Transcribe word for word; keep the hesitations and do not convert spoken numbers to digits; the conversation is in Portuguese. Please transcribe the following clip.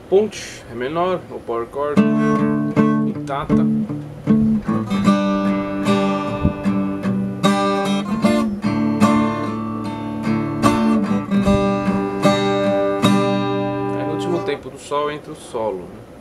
Ponte é menor, o power chord, intata. Aí no último tempo do sol entra o solo, né?